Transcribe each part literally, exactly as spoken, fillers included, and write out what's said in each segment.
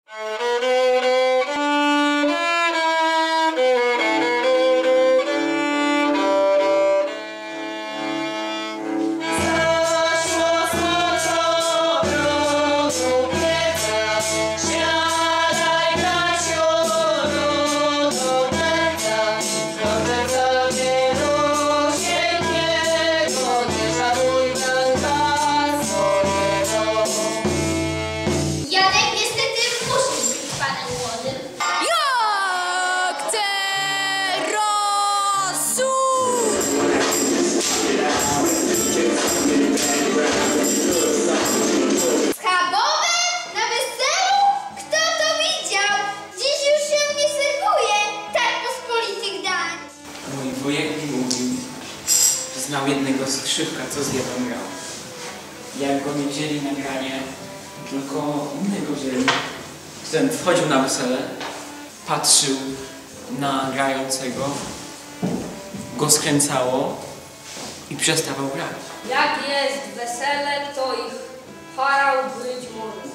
Wujek mi mówił, że znał jednego skrzypka, co z Ewą grał. Jak go nie wzięli na granie, tylko innego wzięli. Ten wchodził na wesele, patrzył na grającego, go skręcało i przestawał grać. Jak jest wesele, to ich chorał być może.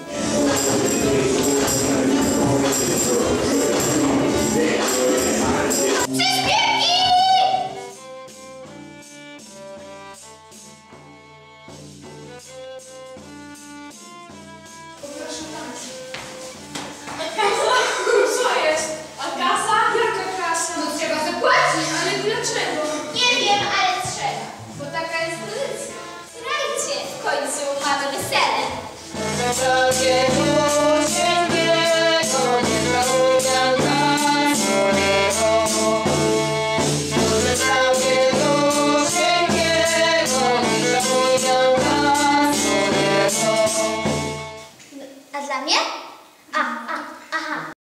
Co jest? A kasa? Jaka kasa? No trzeba zapłacić. Ale dlaczego? Nie wiem, ale trzeba. Bo taka jest tradycja. Grajcie, w końcu mamy wesele. A dla mnie? A, a, aha.